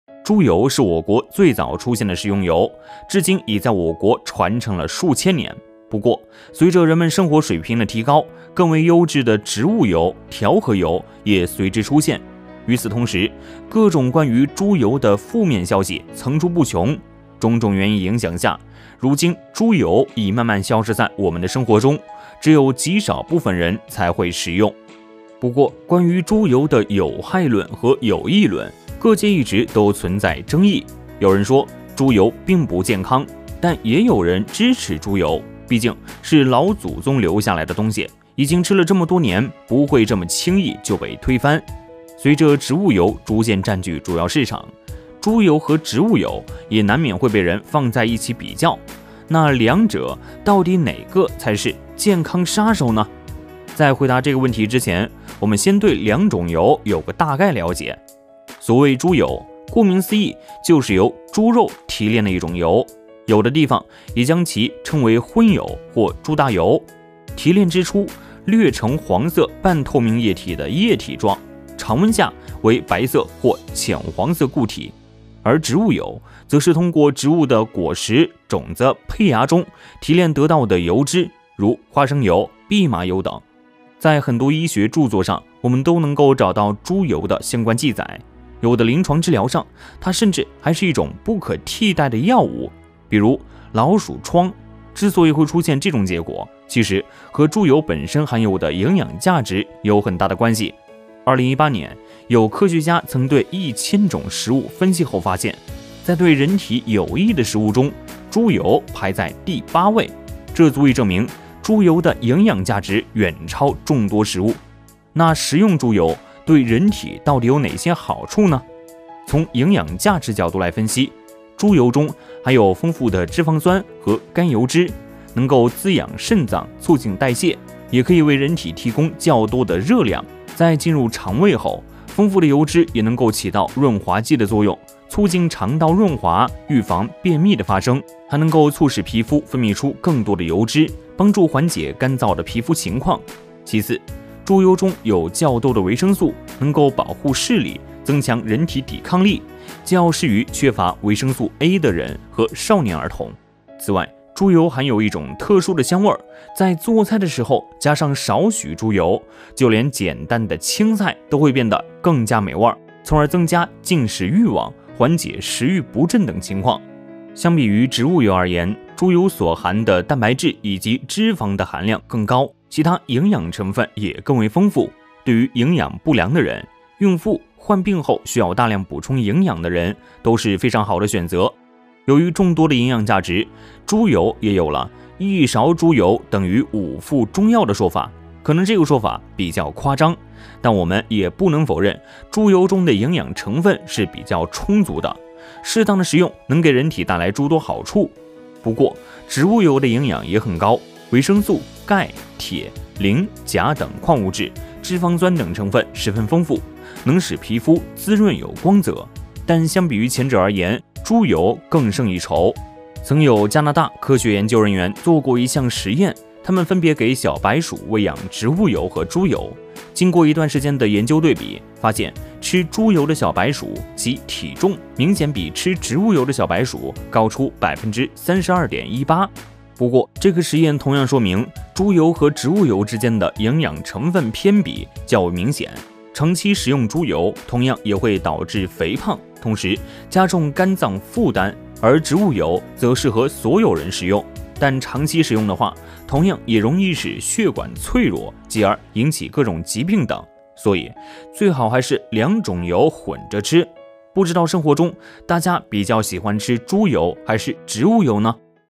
猪油是我国最早出现的食用油，至今已在我国传承了数千年。不过，随着人们生活水平的提高，更为优质的植物油、调和油也随之出现。与此同时，各种关于猪油的负面消息层出不穷。种种原因影响下，如今猪油已慢慢消失在我们的生活中，只有极少部分人才会食用。不过，关于猪油的有害论和有益论，各界一直都存在争议。有人说猪油并不健康，但也有人支持猪油，毕竟是老祖宗留下来的东西，已经吃了这么多年，不会这么轻易就被推翻。随着植物油逐渐占据主要市场，猪油和植物油也难免会被人放在一起比较。那两者到底哪个才是健康杀手呢？在回答这个问题之前，我们先对两种油有个大概了解。所谓猪油，顾名思义，就是由猪肉提炼的一种油，有的地方也将其称为荤油或猪大油。提炼之初，略呈黄色半透明液体的液体状，常温下为白色或浅黄色固体。而植物油则是通过植物的果实、种子、胚芽中提炼得到的油脂，如花生油、蓖麻油等。在很多医学著作上，我们都能够找到猪油的相关记载。有的临床治疗上，它甚至还是一种不可替代的药物。比如老鼠疮，之所以会出现这种结果，其实和猪油本身含有的营养价值有很大的关系。2018年，有科学家曾对1000种食物分析后发现，在对人体有益的食物中，猪油排在第8位，这足以证明猪油的营养价值远超众多食物。那食用猪油对人体到底有哪些好处呢？从营养价值角度来分析，猪油中含有丰富的脂肪酸和甘油脂，能够滋养肾脏，促进代谢，也可以为人体提供较多的热量。在进入肠胃后，丰富的油脂也能够起到润滑剂的作用，促进肠道润滑，预防便秘的发生，还能够促使皮肤分泌出更多的油脂，帮助缓解干燥的皮肤情况。其次，猪油中有较多的维生素，能够保护视力，增强人体抵抗力，较适于缺乏维生素 A 的人和少年儿童。此外，猪油含有一种特殊的香味，在做菜的时候加上少许猪油，就连简单的青菜都会变得更加美味，从而增加进食欲望，缓解食欲不振等情况。相比于植物油而言，猪油所含的蛋白质以及脂肪的含量更高，其他营养成分也更为丰富。对于营养不良的人、孕妇、患病后需要大量补充营养的人，都是非常好的选择。由于众多的营养价值，猪油也有了1勺猪油等于5副中药的说法。可能这个说法比较夸张，但我们也不能否认，猪油中的营养成分是比较充足的，适当的食用能给人体带来诸多好处。不过，植物油的营养也很高，维生素、钙、铁、磷、钾等矿物质、脂肪酸等成分十分丰富，能使皮肤滋润有光泽。但相比于前者而言，猪油更胜一筹。曾有加拿大科学研究人员做过一项实验，他们分别给小白鼠喂养植物油和猪油。经过一段时间的研究对比，发现吃猪油的小白鼠其体重明显比吃植物油的小白鼠高出 32.18%。不过，这个实验同样说明猪油和植物油之间的营养成分偏比较为明显。长期食用猪油同样也会导致肥胖，同时加重肝脏负担，而植物油则适合所有人食用，但长期使用的话，同样也容易使血管脆弱，继而引起各种疾病等。所以最好还是两种油混着吃。不知道生活中大家比较喜欢吃猪油还是植物油呢？